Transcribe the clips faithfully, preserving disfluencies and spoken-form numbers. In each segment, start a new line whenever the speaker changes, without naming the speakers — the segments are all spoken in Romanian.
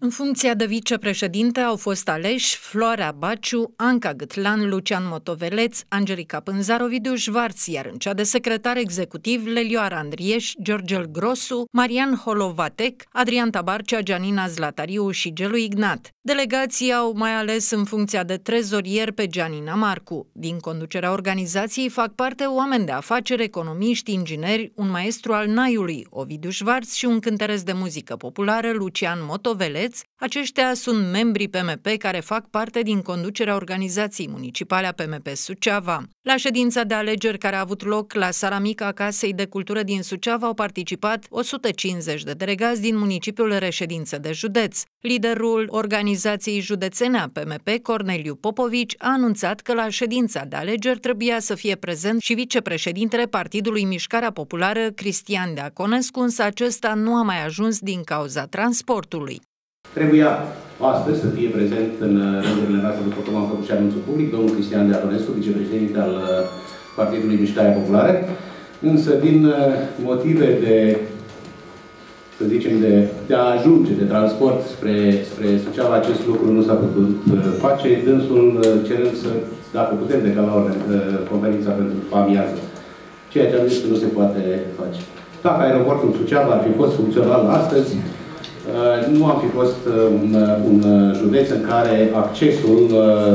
În funcția de vicepreședinte au fost aleși Floarea Baciu, Anca Gâtlan, Lucian Motoveleț, Angelica Pânzaru, Ovidiu Șvarț, iar în cea de secretar executiv Lelioara Andrieș, Georgel Grosu, Marian Holovatec, Adrian Tabarcea, Gianina Zlatariu și Gelu Ignat. Delegații au mai ales în funcția de trezorier pe Gianina Marcu. Din conducerea organizației fac parte oameni de afaceri, economiști, ingineri, un maestru al naiului, Ovidiu Șvarț, și un cântăresc de muzică populară, Lucian Motoveleț. Aceștia sunt membrii P M P care fac parte din conducerea organizației municipale a P M P Suceava. La ședința de alegeri care a avut loc la Sala Mică a Casei de Cultură din Suceava au participat o sută cincizeci de delegați din municipiul reședință de județ. Liderul organizației județene a P M P, Corneliu Popovici, a anunțat că la ședința de alegeri trebuia să fie prezent și vicepreședintele Partidului Mișcarea Populară, Cristian Deaconescu, însă acesta nu a mai ajuns din cauza transportului.
Trebuia astăzi să fie prezent în rândurile noastre, după cum am făcut și anunțul public, domnul Cristian Deaconescu, vicepreședinte al Partidului Mișcarea Populară, însă din motive de, să zicem, de, de a ajunge de transport spre, spre Suceava, acest lucru nu s-a putut face, dânsul cerând să, dacă putem, decala o conferința pentru amiază, ceea ce am zis că nu se poate face. Dacă aeroportul Suceava ar fi fost funcțional astăzi, nu am fi fost un, un județ în care accesul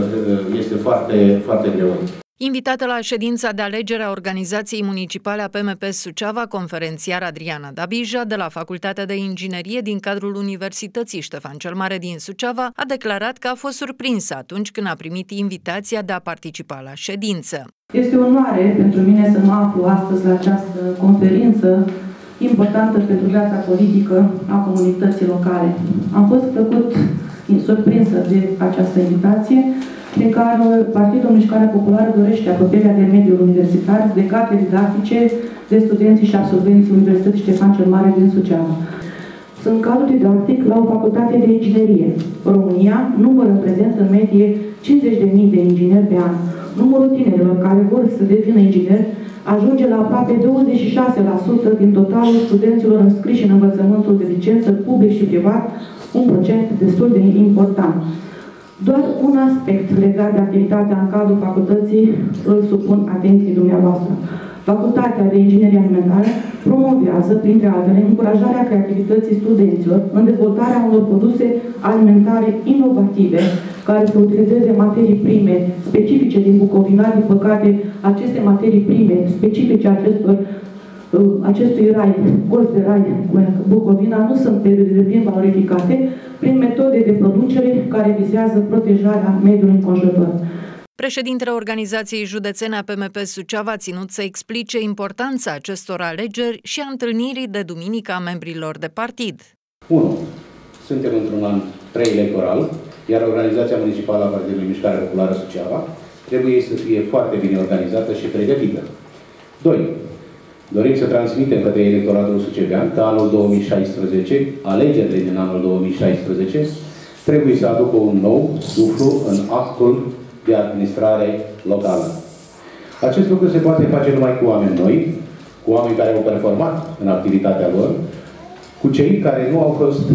este foarte, foarte greu.
Invitată la ședința de alegere a organizației municipale a P M P Suceava, conferențiar Adriana Dabija, de la Facultatea de Inginerie din cadrul Universității Ștefan cel Mare din Suceava, a declarat că a fost surprinsă atunci când a primit invitația de a participa la ședință.
Este o onoare pentru mine să mă aflu astăzi la această conferință importantă pentru viața politică a comunității locale. Am fost făcut surprinsă de această invitație, prin care Partidul Mișcarea Populară dorește apropierea de mediul universitar, de cadre didactice, de studenții și absolvenții Universității Ștefan cel Mare din Suceava. Sunt cadru didactic la o facultate de inginerie. România numără în prezent în medie cincizeci de mii de ingineri pe an. Numărul tinerilor care vor să devină ingineri ajunge la aproape douăzeci și șase la sută din totalul studenților înscriși în învățământul de licență public și privat, un procent destul de important. Doar un aspect legat de activitatea în cadrul facultății îl supun atenției dumneavoastră. Facultatea de Inginerie Alimentară promovează, printre altele, încurajarea creativității studenților în dezvoltarea unor produse alimentare inovative, care să utilizeze materii prime specifice din Bucovina. Din păcate, aceste materii prime specifice acestor, acestui rai, colț de rai Bucovina, nu sunt pe deplin valorificate prin metode de producere care vizează protejarea mediului înconjurător.
Președintele organizației județene a P M P Suceava a ținut să explice importanța acestor alegeri și a întâlnirii de duminică a membrilor de partid.
unu. Suntem într-un an preelectoral, iar organizația municipală a Partidului Mișcarea Populară Suceava trebuie să fie foarte bine organizată și pregătită. doi. Dorim să transmitem către electoratul sucevean că anul două mii șaisprezece, alegerile din anul două mii șaisprezece, trebuie să aducă un nou suflu în actul de administrare locală. Acest lucru se poate face numai cu oameni noi, cu oameni care au performat în activitatea lor, cu cei care nu au fost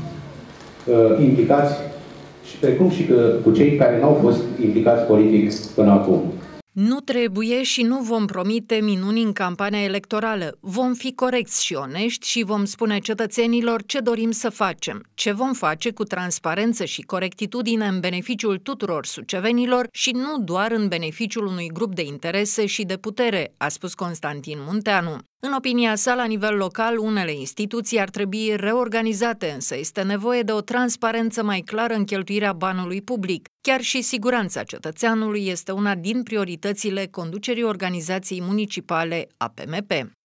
uh, implicați, și precum și că, cu cei care nu au fost implicați politic până acum.
Nu trebuie și nu vom promite minuni în campania electorală. Vom fi corecți și onești și vom spune cetățenilor ce dorim să facem, ce vom face cu transparență și corectitudine în beneficiul tuturor sucevenilor și nu doar în beneficiul unui grup de interese și de putere, a spus Constantin Munteanu. În opinia sa, la nivel local, unele instituții ar trebui reorganizate, însă este nevoie de o transparență mai clară în cheltuirea banului public. Chiar și siguranța cetățeanului este una din prioritățile conducerii organizației municipale a P M P.